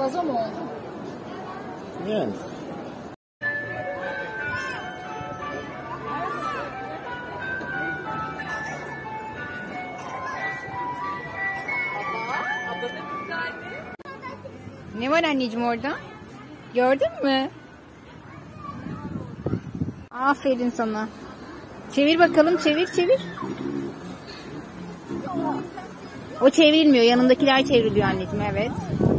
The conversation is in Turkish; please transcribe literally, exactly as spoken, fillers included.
Vazo mu oldu? Yani. Ne var anneciğim orada? Gördün mü? Aferin sana. Çevir bakalım, çevir çevir. O çevrilmiyor, yanındakiler çevriliyor anneciğim, evet.